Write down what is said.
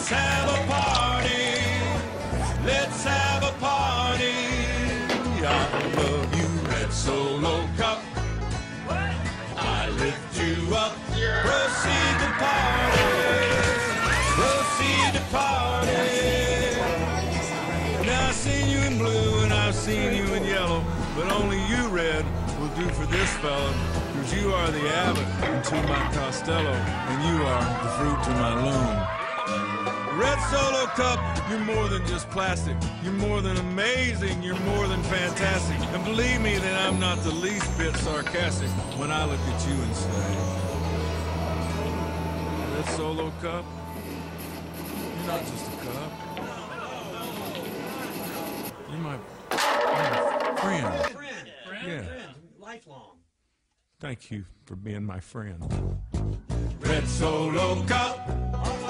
Let's have a party. Let's have a party. I love you, Red Solo Cup. I lift you up. Proceed to party. Proceed to party. Now I've seen you in blue and I've seen you in yellow, but only you, Red, will do for this fella, because you are the abbot to my Costello, and you are the fruit to my loom. Red Solo Cup, you're more than just plastic. You're more than amazing. You're more than fantastic. And believe me that I'm not the least bit sarcastic when I look at you and say, Red Solo Cup, you're not just a cup. You're my friend. Yeah. Lifelong. Thank you for being my friend. Red Solo Cup.